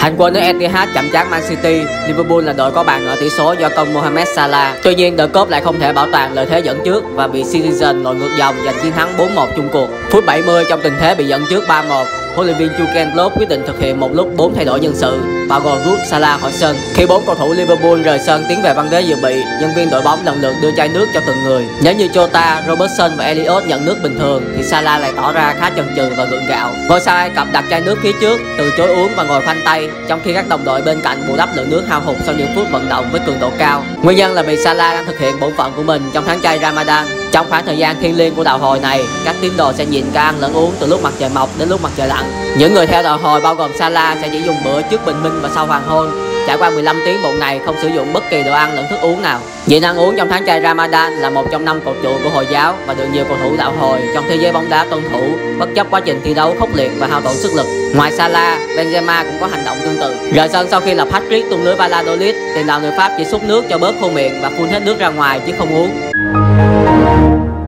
Hành quân đến Etihad chạm trán Man City, Liverpool là đội có bàn ở tỷ số do công Mohamed Salah. Tuy nhiên, đội cốp lại không thể bảo toàn lợi thế dẫn trước và bị Citizen lội ngược dòng giành chiến thắng 4-1 chung cuộc. Phút 70 trong tình thế bị dẫn trước 3-1, huấn luyện viên Jurgen Klopp quyết định thực hiện một lúc 4 thay đổi nhân sự, bao gồm rút Salah khỏi sân. Khi 4 cầu thủ Liverpool rời sân tiến về băng ghế dự bị, nhân viên đội bóng lần lượt đưa chai nước cho từng người. Nếu như Jota, Robertson và Elliot nhận nước bình thường thì Salah lại tỏ ra khá chần chừ và gượng gạo. Ngôi sao Ai Cập đặt chai nước phía trước, từ chối uống và ngồi khoanh tay, trong khi các đồng đội bên cạnh bù đắp lượng nước hao hụt sau những phút vận động với cường độ cao. Nguyên nhân là vì Salah đang thực hiện bổn phận của mình trong tháng chay Ramadan. Trong khoảng thời gian thiêng liêng của đạo hồi này, các tín đồ sẽ nhịn cả ăn lẫn uống từ lúc mặt trời mọc đến lúc mặt trời lặn. Những người theo đạo hồi bao gồm Salah sẽ chỉ dùng bữa trước bình minh và sau hoàng hôn, trải qua 15 tiếng một ngày không sử dụng bất kỳ đồ ăn lẫn thức uống nào. Nhịn ăn uống trong tháng chay Ramadan là một trong 5 cột trụ của Hồi giáo và được nhiều cầu thủ đạo hồi trong thế giới bóng đá tuân thủ, bất chấp quá trình thi đấu khốc liệt và hao tổn sức lực. Ngoài Salah, Benzema cũng có hành động tương tự. Rời sân sau khi lập hat-trick tung lưới Valladolid, tiền đạo người Pháp chỉ xúc nước cho bớt khô miệng và phun hết nước ra ngoài chứ không uống.